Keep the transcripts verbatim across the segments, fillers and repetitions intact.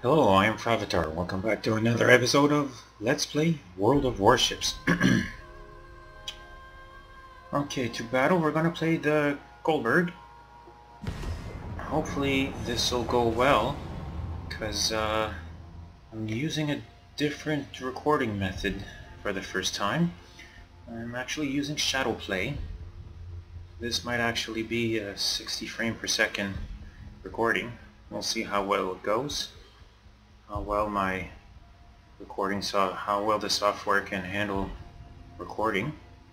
Hello, I am FrAvatar. Welcome back to another episode of Let's Play World of Warships. Okay, to battle we're gonna play the Kolberg. Hopefully this will go well, because uh, I'm using a different recording method for the first time. I'm actually using shadow play. This might actually be a sixty frame per second recording. We'll see how well it goes. How well my recording so how well the software can handle recording.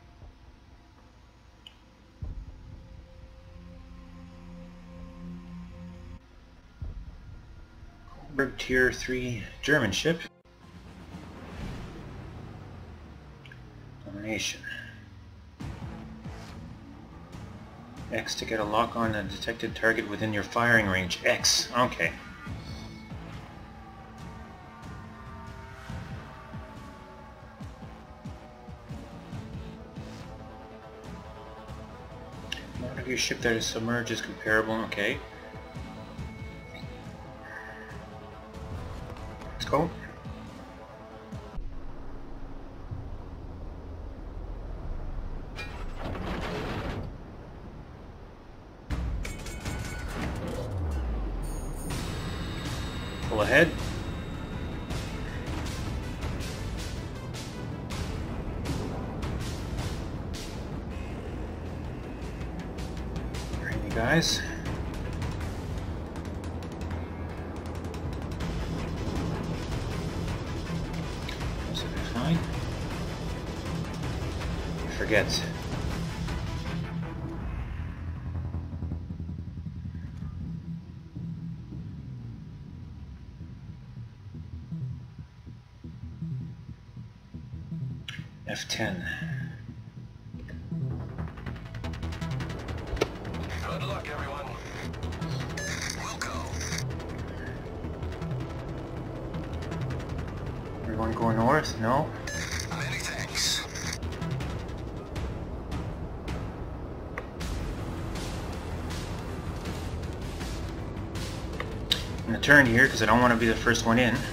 Kolberg tier three German ship. Domination. X to get a lock on a detected target within your firing range. X. Okay. Of your ship that is submerged is comparable. Okay. Let's go. Pull ahead. Guys, this will be fine. Forget. F ten. Good luck, everyone. We'll go. Everyone go north? No? Many thanks. I'm gonna turn here because I don't want to be the first one in.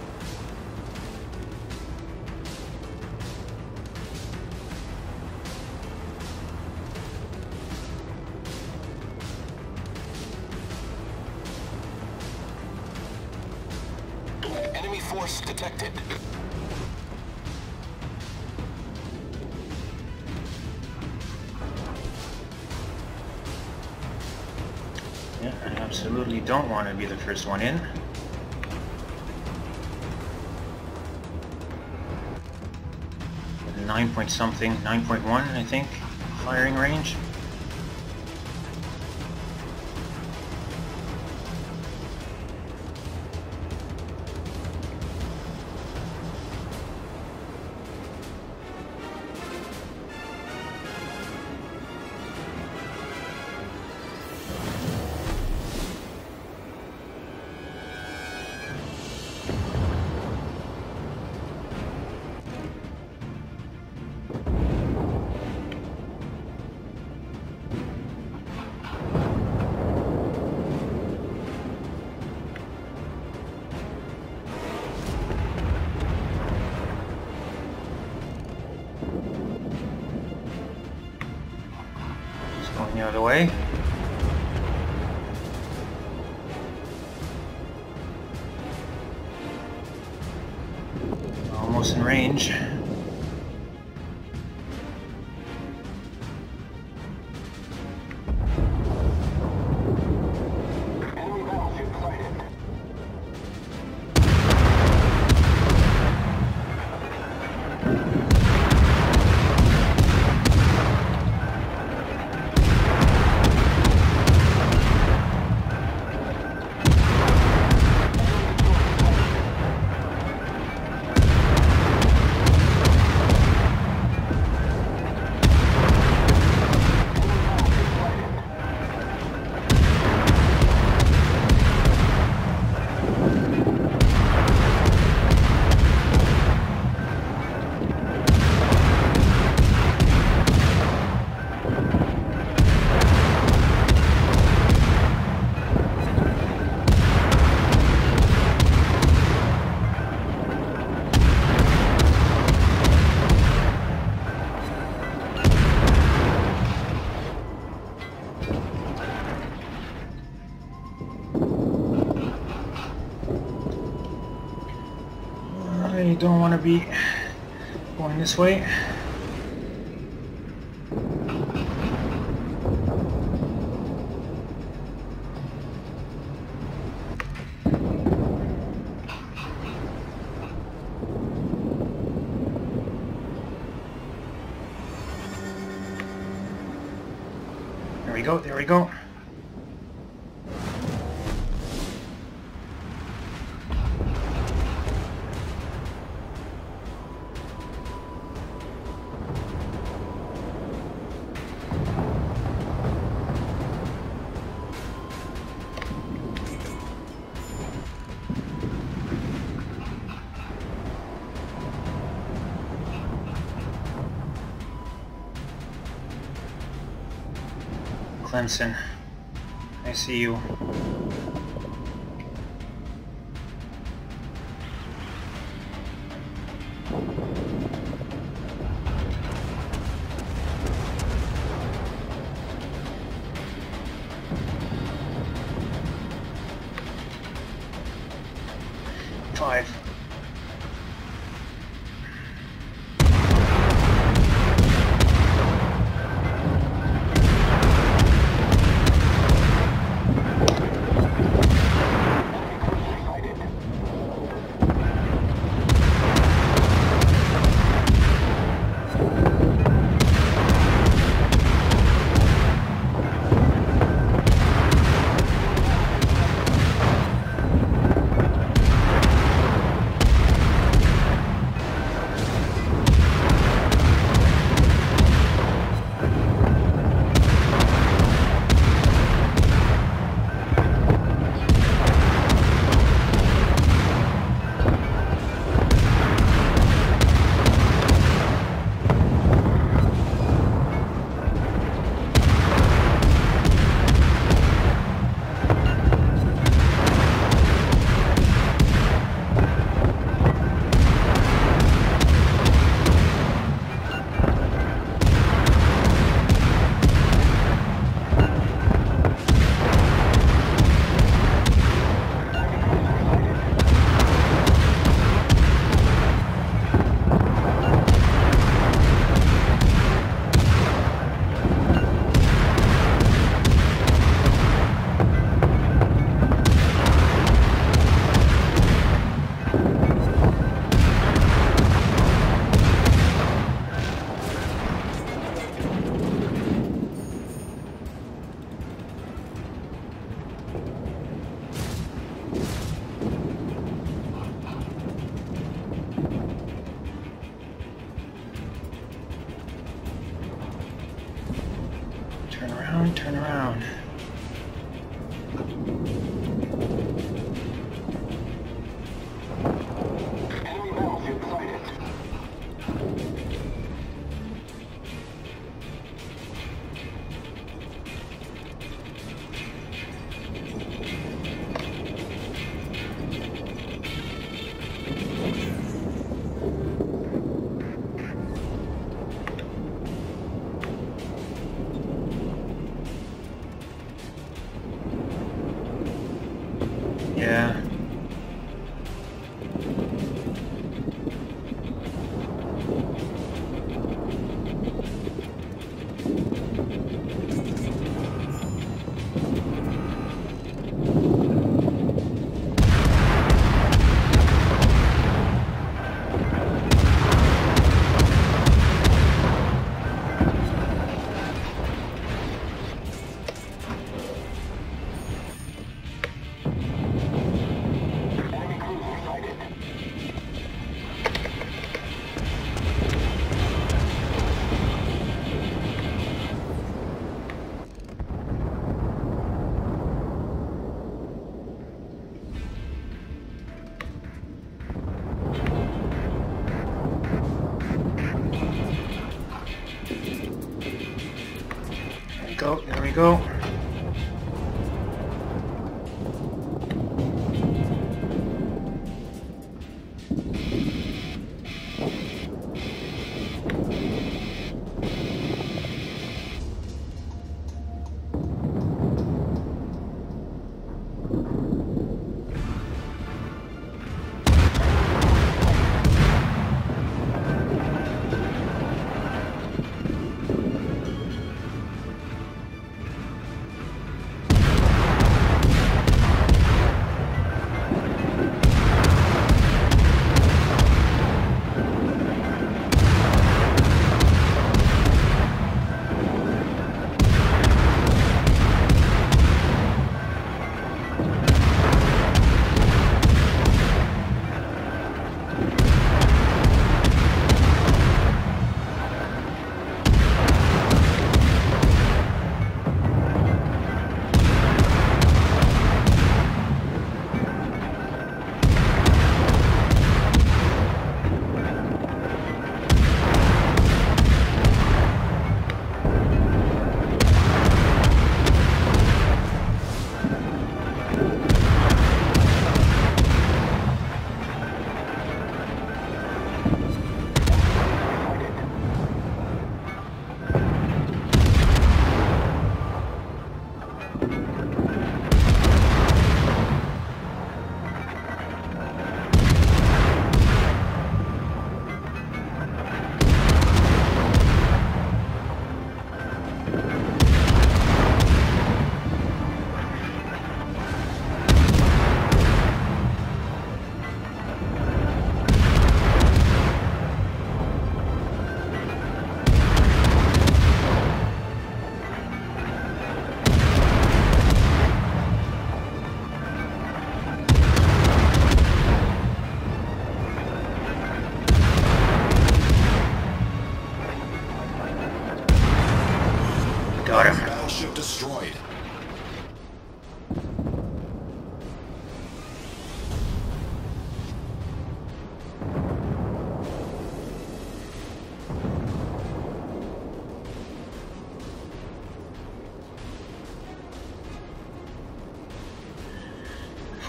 Enemy force detected. Yeah, I absolutely don't want to be the first one in. With nine point something, nine point one I think, firing range. Going the other way. Almost in range. Enemy battleship sighted. don't want to be going this way. There we go, there we go. Clemson, I see you. Five. Turn around, turn around. Enemy battlefield sighted. Yeah. Go, there we go.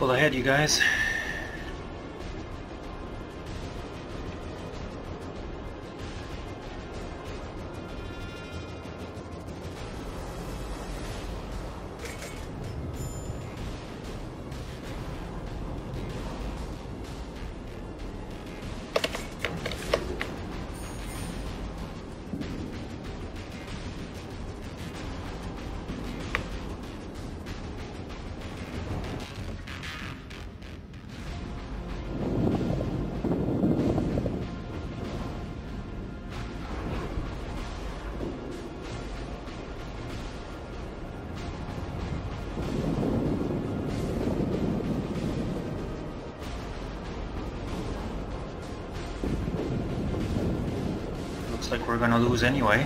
full ahead, you guys. Like we're gonna lose anyway.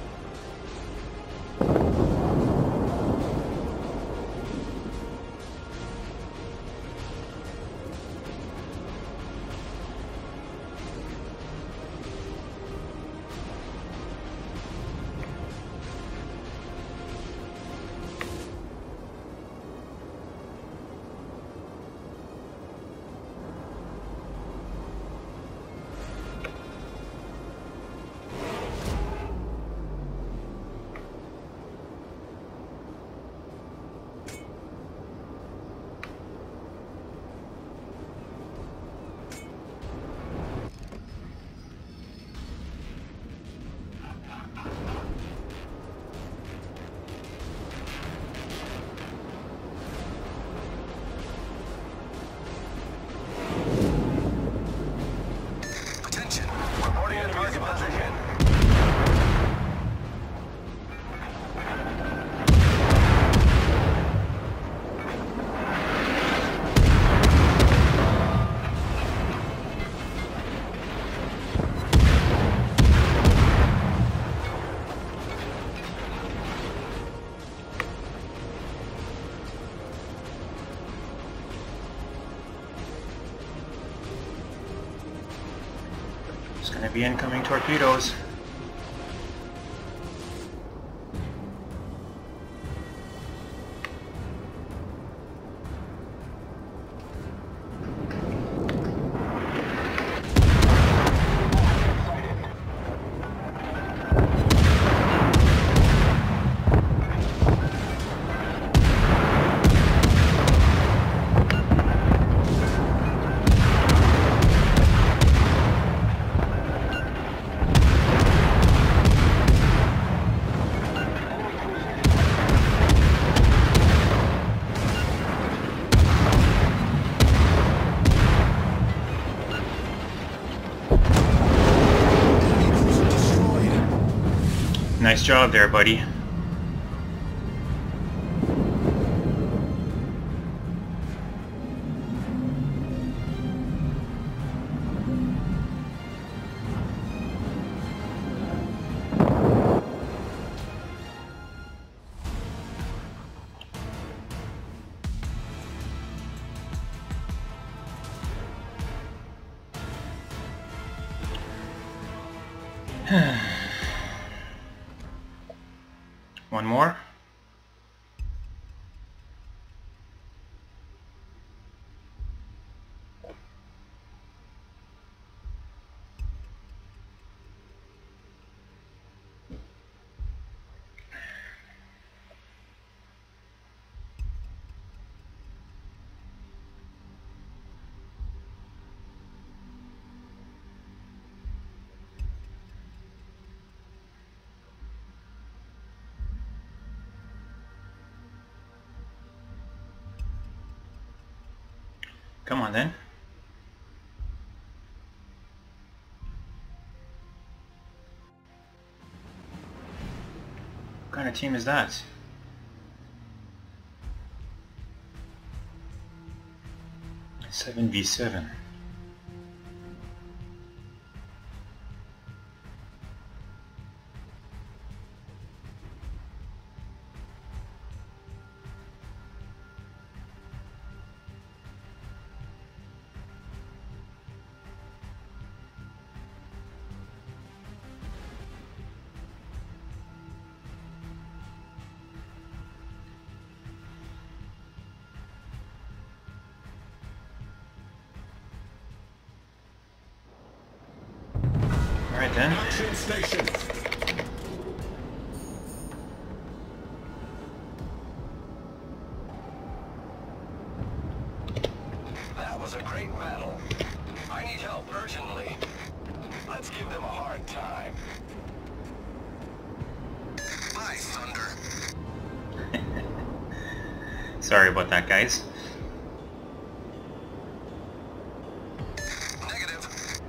There's gonna be incoming torpedoes. Nice job there, buddy. One more. Come on then. What kind of team is that? seven v seven. Alright then. Action station. That was a great battle. I need help urgently. Let's give them a hard time. Bye, Thunder. Sorry about that, guys. Negative.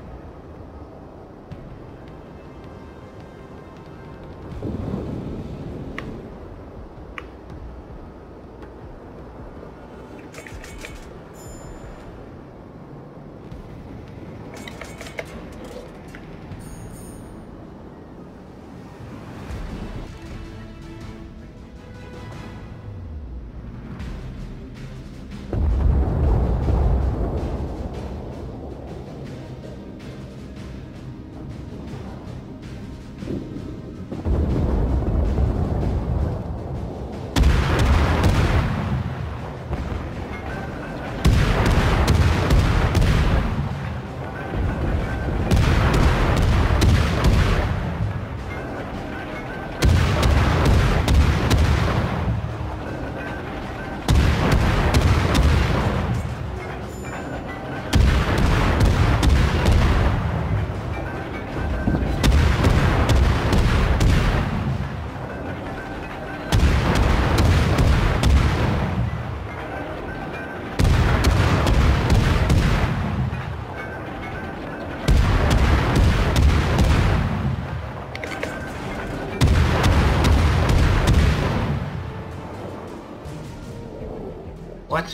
What?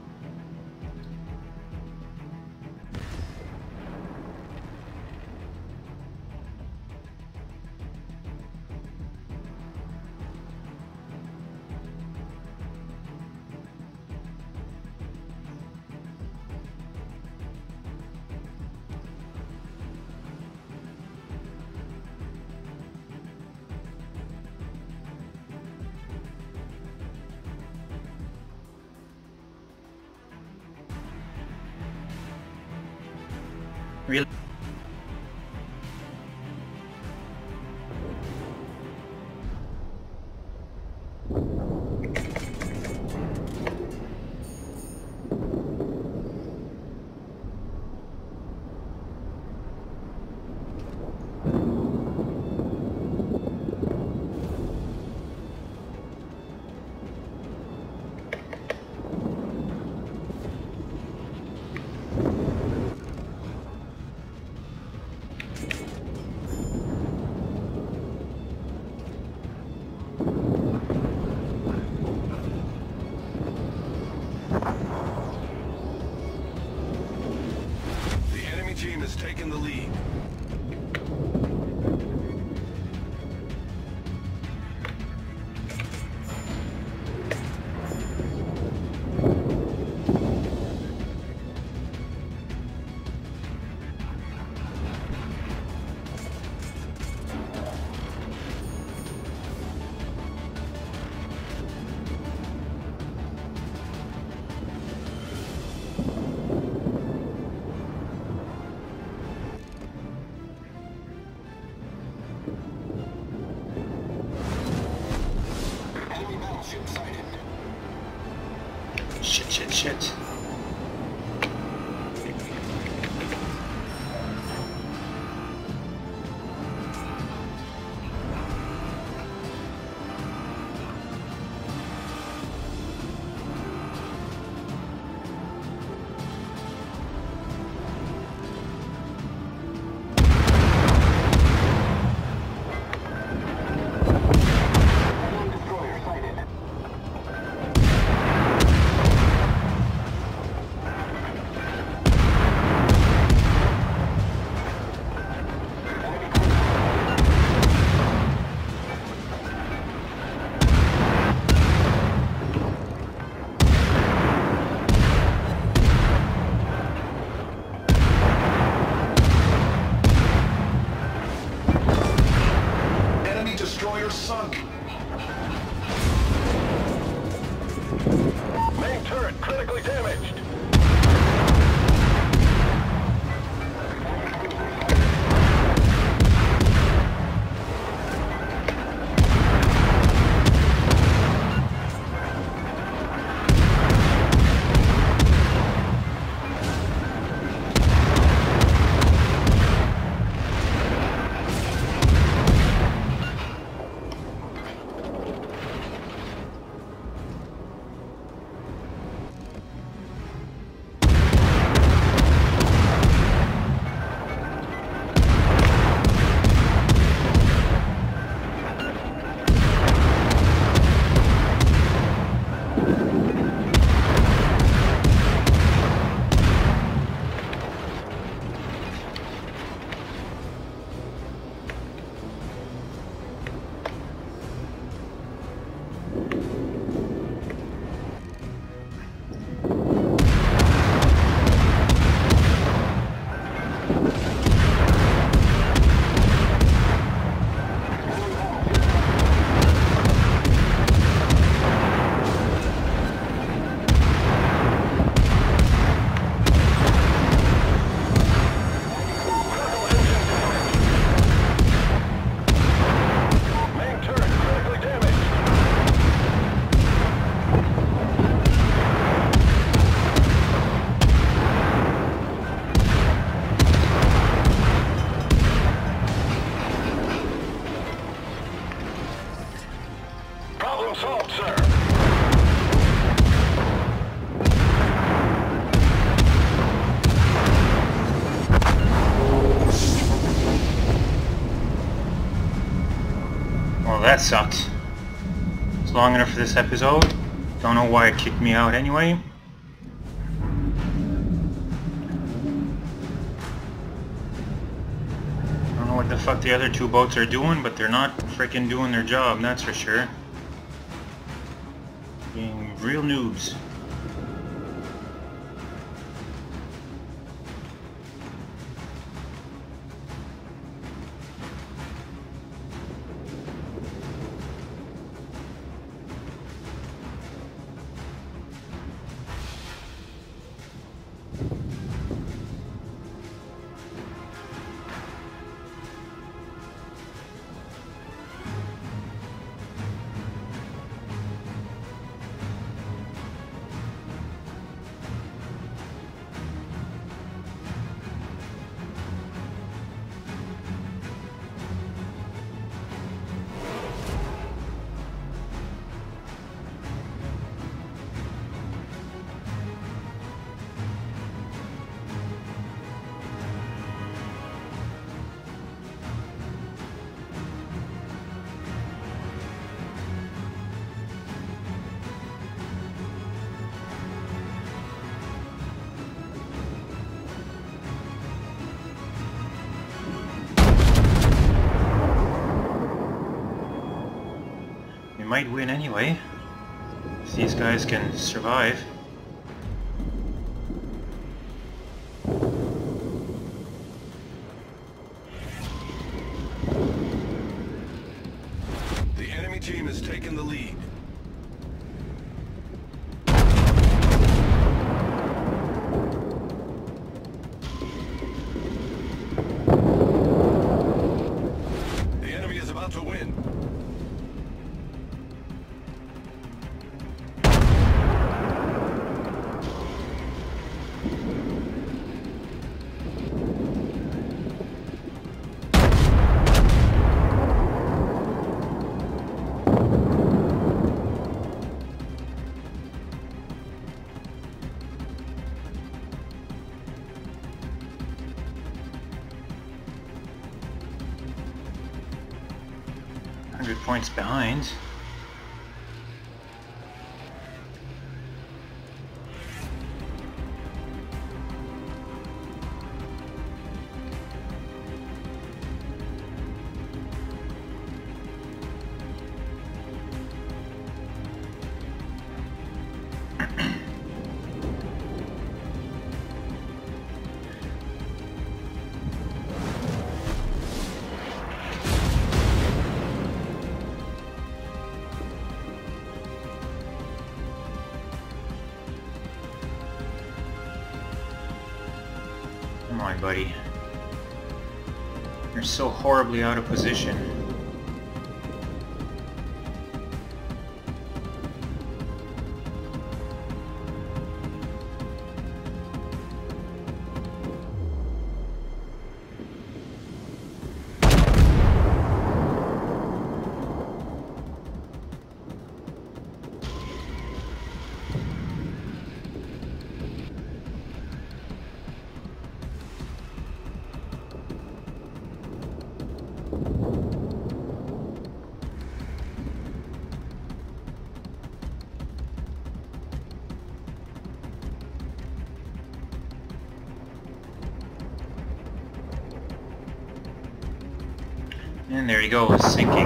Really? Team has taken the lead. Shit, shit, shit. Destroyer sunk. Main turret critically damaged. that sucked. It's long enough for this episode. Don't know why it kicked me out anyway. Don't know what the fuck the other two boats are doing, but they're not freaking doing their job, that's for sure. Being real noobs. Might win anyway, if these guys can survive. The enemy team has taken the lead. The enemy is about to win. one hundred points behind. Come on, buddy. You're so horribly out of position. And there you go, sinking.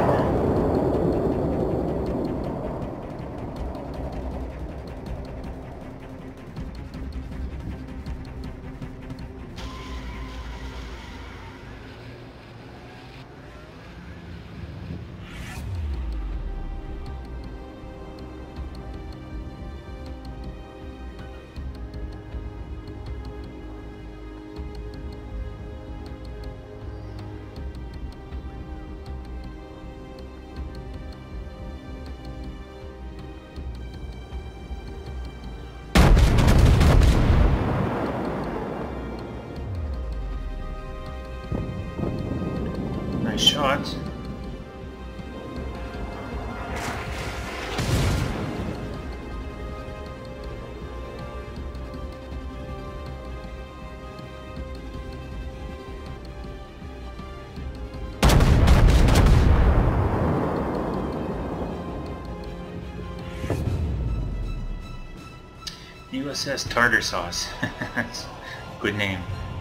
U S S Tartar Sauce. That's a good name.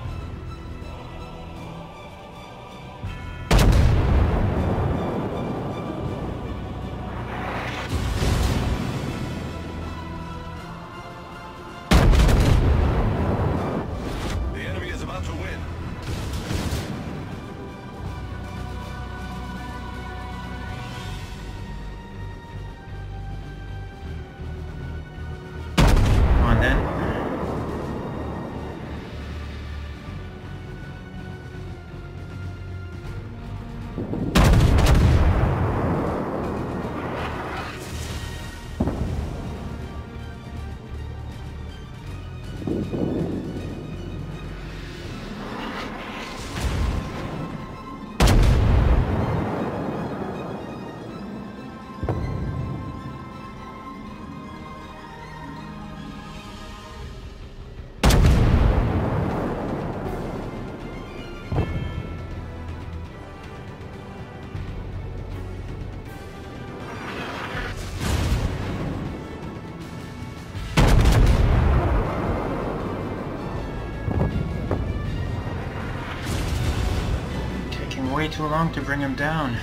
The enemy is about to win. Come on then. Way too long to bring him down.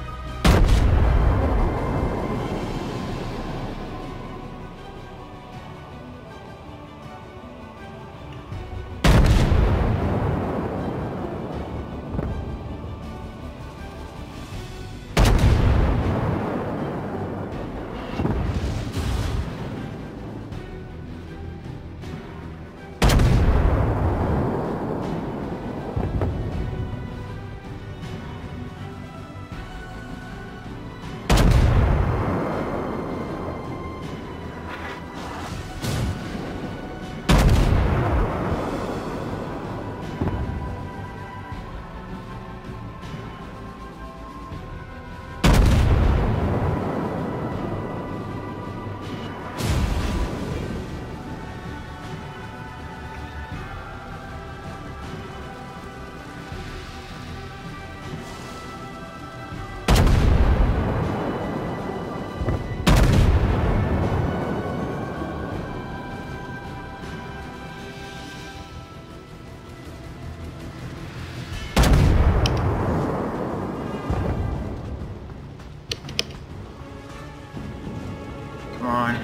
Come on.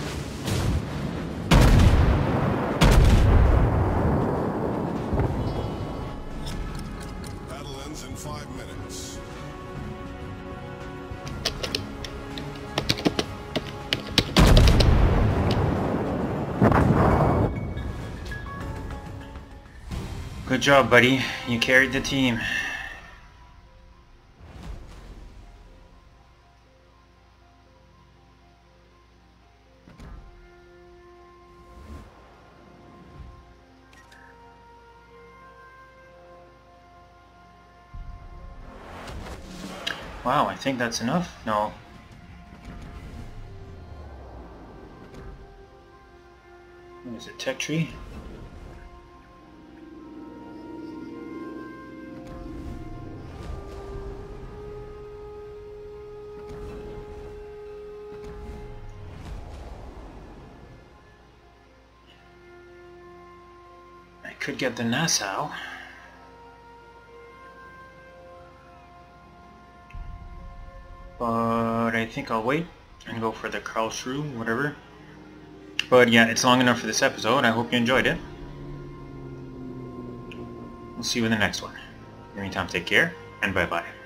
Battle ends in five minutes. Good job, buddy. You carried the team. Wow, I think that's enough. No. What is it, tech tree? I could get the Nassau. But I think I'll wait and go for the Karlsruhe, whatever. But yeah, it's long enough for this episode. I hope you enjoyed it. We'll see you in the next one. In the meantime, take care, and bye-bye.